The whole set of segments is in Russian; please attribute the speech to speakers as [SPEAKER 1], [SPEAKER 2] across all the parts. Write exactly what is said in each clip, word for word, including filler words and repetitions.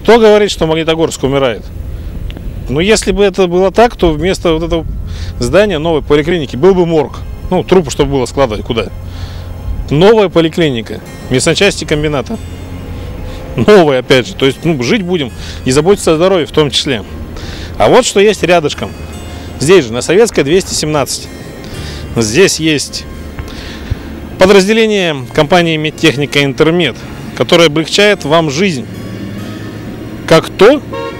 [SPEAKER 1] Кто говорит, что Магнитогорск умирает? Ну, если бы это было так, то вместо вот этого здания новой поликлиники был бы морг. Ну, трупы, чтобы было складывать куда? Новая поликлиника, мясочасти комбината. Новая, опять же. То есть, ну, жить будем и заботиться о здоровье в том числе. А вот что есть рядышком. Здесь же, на Советской двести семнадцать. Здесь есть подразделение компании Медтехника Интермед, которое облегчает вам жизнь. Как то,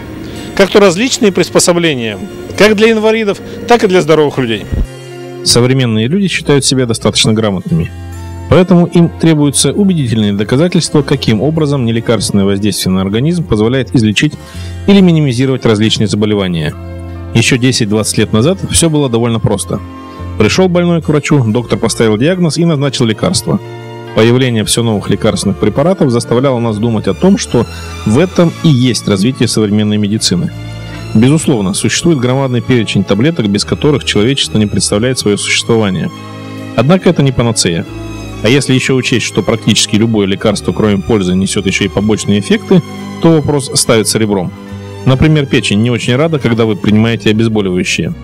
[SPEAKER 1] как то различные приспособления, как для инвалидов, так и для здоровых людей.
[SPEAKER 2] Современные люди считают себя достаточно грамотными. Поэтому им требуются убедительные доказательства, каким образом нелекарственное воздействие на организм позволяет излечить или минимизировать различные заболевания. Еще десять-двадцать лет назад все было довольно просто. Пришел больной к врачу, доктор поставил диагноз и назначил лекарство. Появление все новых лекарственных препаратов заставляло нас думать о том, что в этом и есть развитие современной медицины. Безусловно, существует громадный перечень таблеток, без которых человечество не представляет свое существование. Однако это не панацея. А если еще учесть, что практически любое лекарство, кроме пользы, несет еще и побочные эффекты, то вопрос ставится ребром. Например, печень не очень рада, когда вы принимаете обезболивающие.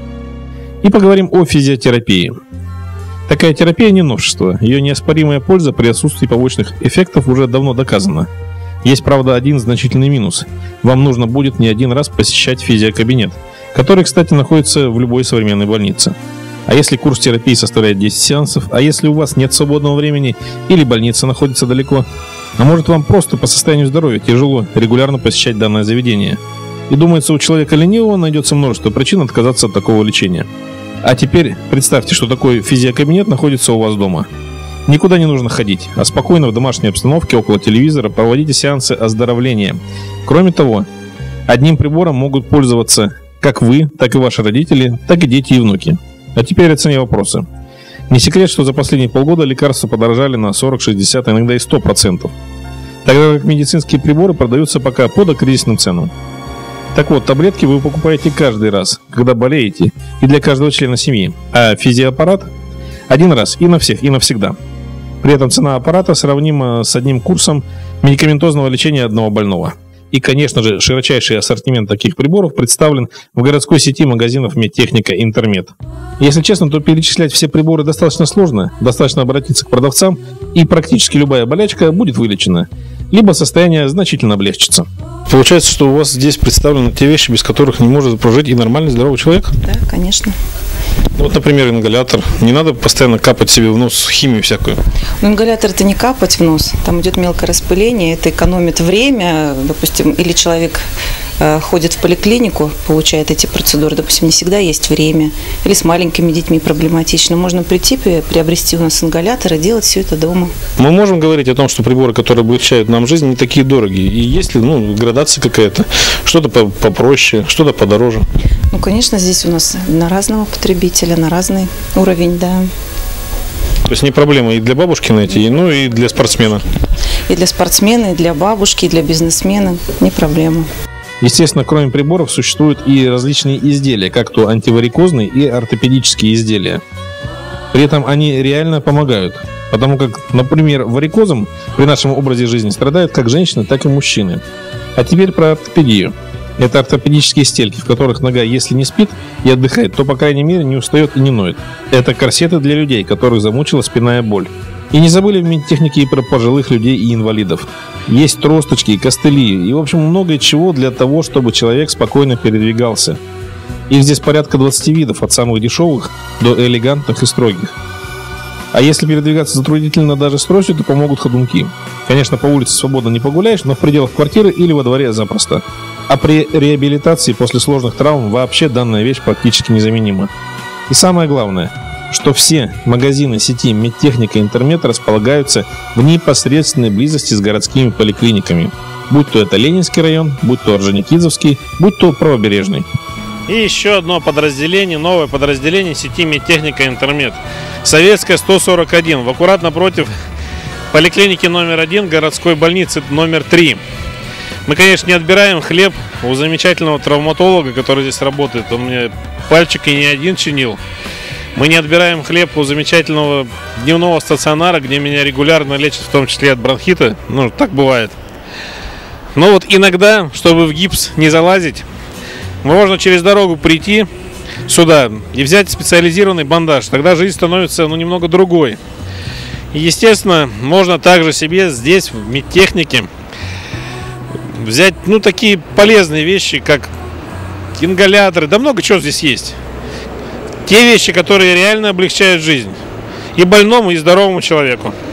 [SPEAKER 2] И поговорим о физиотерапии. Такая терапия не новшество. Ее неоспоримая польза при отсутствии побочных эффектов уже давно доказана. Есть, правда, один значительный минус. Вам нужно будет не один раз посещать физиокабинет, который, кстати, находится в любой современной больнице. А если курс терапии составляет десять сеансов, а если у вас нет свободного времени или больница находится далеко, а может вам просто по состоянию здоровья тяжело регулярно посещать данное заведение. И думается, у человека ленивого найдется множество причин отказаться от такого лечения. А теперь представьте, что такой физиокабинет находится у вас дома. Никуда не нужно ходить, а спокойно в домашней обстановке около телевизора проводите сеансы оздоровления. Кроме того, одним прибором могут пользоваться как вы, так и ваши родители, так и дети и внуки. А теперь о цене вопроса. Не секрет, что за последние полгода лекарства подорожали на сорок, шестьдесят, а иногда и сто процентов. Тогда как медицинские приборы продаются пока по докризисным ценам. Так вот, таблетки вы покупаете каждый раз, когда болеете, и для каждого члена семьи. А физиоаппарат один раз и на всех, и навсегда. При этом цена аппарата сравнима с одним курсом медикаментозного лечения одного больного. И, конечно же, широчайший ассортимент таких приборов представлен в городской сети магазинов Медтехника Интермед. Если честно, то перечислять все приборы достаточно сложно. Достаточно обратиться к продавцам, и практически любая болячка будет вылечена, либо состояние значительно облегчится.
[SPEAKER 1] Получается, что у вас здесь представлены те вещи, без которых не может прожить и нормальный здоровый человек?
[SPEAKER 3] Да, конечно.
[SPEAKER 1] Вот, например, ингалятор. Не надо постоянно капать себе в нос химию всякую.
[SPEAKER 3] Но ингалятор — это не капать в нос. Там идет мелкое распыление, это экономит время. Допустим, или человек э, ходит в поликлинику, получает эти процедуры. Допустим, не всегда есть время. Или с маленькими детьми проблематично. Можно прийти, приобрести у нас ингалятор и делать все это дома.
[SPEAKER 1] Мы можем говорить о том, что приборы, которые облегчают нам жизнь, не такие дорогие. И есть ли, ну, градация какая-то? Что-то попроще, что-то подороже?
[SPEAKER 3] Ну, конечно, здесь у нас на разного потребителя, на разный уровень, да.
[SPEAKER 1] То есть не проблема и для бабушки найти, и, ну и для спортсмена?
[SPEAKER 3] И для спортсмена, и для бабушки, и для бизнесмена. Не проблема.
[SPEAKER 2] Естественно, кроме приборов существуют и различные изделия, как то антиварикозные и ортопедические изделия. При этом они реально помогают, потому как, например, варикозом при нашем образе жизни страдают как женщины, так и мужчины. А теперь про ортопедию. Это ортопедические стельки, в которых нога, если не спит и отдыхает, то, по крайней мере, не устает и не ноет. Это корсеты для людей, которых замучила спинная боль. И не забыли в медтехнике и про пожилых людей и инвалидов. Есть тросточки, костыли и, в общем, много чего для того, чтобы человек спокойно передвигался. Их здесь порядка двадцати видов, от самых дешевых до элегантных и строгих. А если передвигаться затруднительно даже с тростью, то помогут ходунки. Конечно, по улице свободно не погуляешь, но в пределах квартиры или во дворе запросто. А при реабилитации после сложных травм вообще данная вещь практически незаменима. И самое главное, что все магазины сети Медтехника Интермед располагаются в непосредственной близости с городскими поликлиниками. Будь то это Ленинский район, будь то Орджоникидзевский, будь то Правобережный.
[SPEAKER 1] И еще одно подразделение, новое подразделение сети Медтехника Интермед. Советская сто сорок один, в аккурат напротив поликлиники номер один, городской больницы номер три. Мы, конечно, не отбираем хлеб у замечательного травматолога, который здесь работает. Он мне пальчик и не один чинил. Мы не отбираем хлеб у замечательного дневного стационара, где меня регулярно лечат, в том числе от бронхита. Ну, так бывает. Но вот иногда, чтобы в гипс не залазить, можно через дорогу прийти сюда и взять специализированный бандаж. Тогда жизнь становится ну, немного другой. И, естественно, можно также себе здесь, в медтехнике, взять ну, такие полезные вещи, как ингаляторы. Да много чего здесь есть. Те вещи, которые реально облегчают жизнь и больному, и здоровому человеку.